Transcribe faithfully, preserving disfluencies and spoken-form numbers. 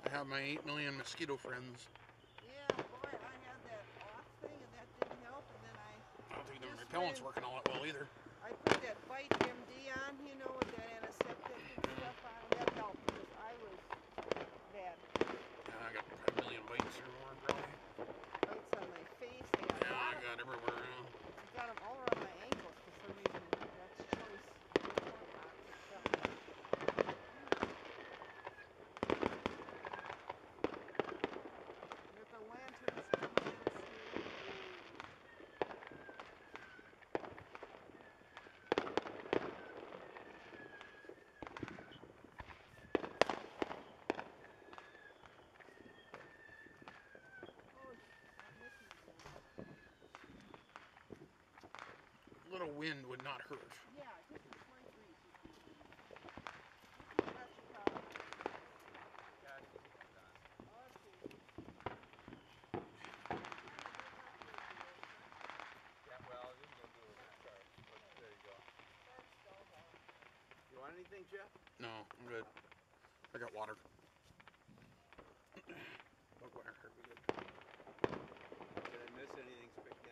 have my eight million mosquito friends. Yeah, boy, I had that off thing and that didn't help, and then I I don't think the just repellent's ran, working all that well either. I put that Bite M D on, you know, with that antiseptic and stuff on, and that helped because I was bad. Yeah, I got a million bites or more probably. Bites on my face. I got, Yeah, I got everywhere. Yeah. I got them all around my ankles for some reason. That's choice. Yep. With the lanterns coming in soon. A little wind would not hurt. Yeah, just a slight breeze would be nice. What about you, Colin? Yeah, I think I'm done. Okay. Yeah, well, this is going to do it. Sorry. But there you go. You want anything, Jeff? No, I'm good. I got water. Bug wire, are we good? Did I miss anything spectacular?